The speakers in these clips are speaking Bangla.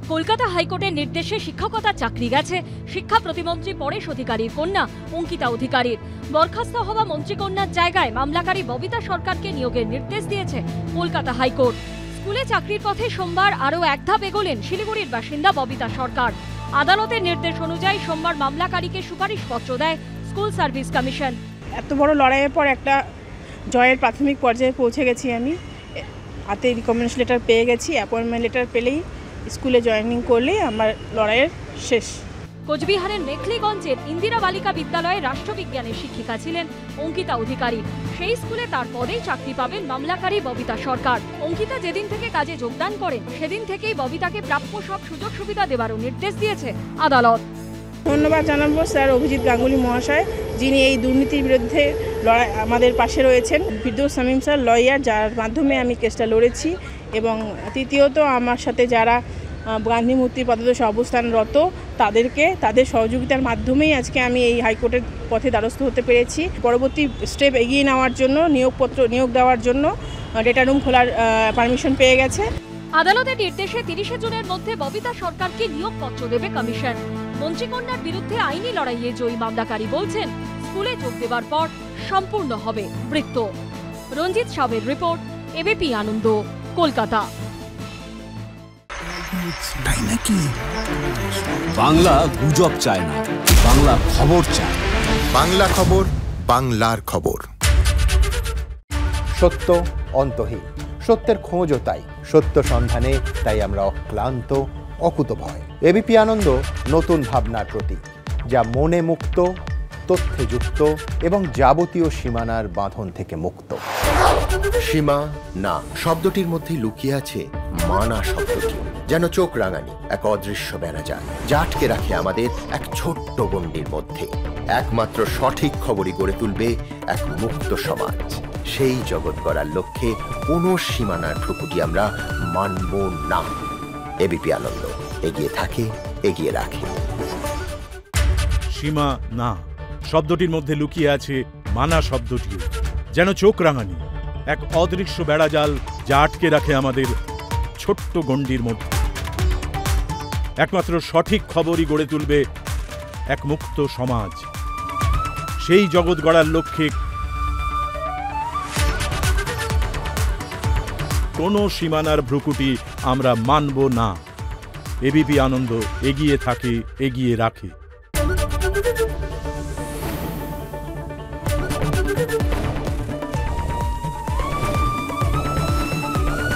কলকাতা হাইকোর্টের নির্দেশে শিক্ষকতার চাকরি গেছে শিক্ষা প্রতিমন্ত্রী পরেশ অধিকারীর কন্যা অঙ্কিতা অধিকারীর। বরখাস্ত হওয়া মন্ত্রীকন্যার জায়গায় মামলাকারী ববিতা সরকারকে নিয়োগের নির্দেশ দিয়েছে কলকাতা হাইকোর্ট। স্কুলে চাকরির পথে সোমবার আরও এক ধাপ এগোলেন শিলিগুড়ির বাসিন্দা ববিতা সরকার। আদালতের নির্দেশ অনুযায়ী সোমবার মামলাকারীকে সুপারিশপত্র দেয় স্কুল সার্ভিস কমিশন। এত বড় লড়াইয়ের পর একটা জয়ের প্রাথমিক পর্যায়ে পৌঁছে গেছি। আমি হাতে রিকমেন্ডেশন লেটার পেয়ে গেছি। অ্যাপয়েন্টমেন্ট লেটার পেলেই স্কুলে জয়েনিং করলেই আমার লড়াইয়ের শেষ। কোচবিহারের মেখলিগঞ্জের ইন্দিরা বালিকা বিদ্যালয়ে রাষ্ট্রবিজ্ঞানের শিক্ষিকা ছিলেন অঙ্কিতা অধিকারী। সেই স্কুলে তার পদেই চাকরি পাবেন মামলাকারী ববিতা সরকার। অঙ্কিতা যেদিন থেকে কাজে যোগদান করেন সেদিন থেকেই ববিতাকে প্রাপ্য সব সুযোগ সুবিধা দেওয়ারও নির্দেশ দিয়েছে আদালত। ধন্যবাদ জানাবো স্যার অভিজিৎ গাঙ্গুলি মহাশয়, যিনি এই দুর্নীতির বিরুদ্ধে লড়াই আমাদের পাশে রয়েছেন। ফিরদৌস শামীম স্যার লয়ার, যার মাধ্যমে আমি কেসটা লড়েছি। এবং তৃতীয়ত আমার সাথে যারা গান্ধী মূর্তির পদদেশে অবস্থানরত তাদের সহযোগিতার মাধ্যমেই আজকে আমি এই হাইকোর্টের পথে দ্বারস্থ হতে পেরেছি। পরবর্তী স্টেপ এগিয়ে নেওয়ার জন্য নিয়োগ দেওয়ার জন্য ডেটা রুম খোলার পারমিশন পেয়ে গেছে। আদালতের নির্দেশে 30 জুনের মধ্যে ববিতা সরকারকে নিয়োগপত্র দেবে কমিশন। মন্ত্রীকন্যার বিরুদ্ধে আইনি লড়াইয়ে জয়ী মামলাকারী বলছেন স্কুলে যোগ দেওয়ার পর সম্পূর্ণ হবে বৃত্ত। রঞ্জিত সাহের রিপোর্ট, এবিপি আনন্দ, কলকাতা। তাই নাকি? বাংলা গুজব চায় না, বাংলা খবর চায়। বাংলা খবর, বাংলার খবর। সত্য অন্তহীন, সত্যের খোঁজও তাই, সত্য সন্ধানে তাই আমরা অক্লান্ত, অকুতভয়। এবিপি আনন্দ নতুন ভাবনার প্রতীক, যা মনে মুক্ত, তথ্যে যুক্ত এবং যাবতীয় সীমানার বাঁধন থেকে মুক্ত। সীমা না শব্দটির মধ্যে লুকিয়ে আছে মানা শব্দটি, যেন চোখ রাঙানি এক অদৃশ্য বেড়াজাল, যা আটকে রাখে আমাদের এক ছোট্ট গণ্ডির মধ্যে। একমাত্র সঠিক খবরই গড়ে তুলবে এক মুক্ত সমাজ। সেই জগৎ গড়ার লক্ষ্যে কোনো সীমানার ভ্রুকুটি আমরা মানব না। এবিপি আনন্দ এগিয়ে থাকে, এগিয়ে রাখে। সীমা না শব্দটির মধ্যে লুকিয়ে আছে মানা শব্দটিও, যেন চোখ রাঙানি এক অদৃশ্য বেড়াজাল, যা আটকে রাখে আমাদের ছোট্ট গণ্ডির মধ্যে। একমাত্র সঠিক খবরই গড়ে তুলবে এক মুক্ত সমাজ। সেই জগৎ গড়ার লক্ষ্যে কোনো সীমানার ভ্রুকুটি আমরা মানব না। এবিপি আনন্দ এগিয়ে থাকে, এগিয়ে রাখে।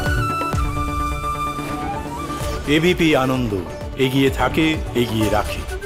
এবিপি আনন্দ এগিয়ে থাকে, এগিয়ে রাখে।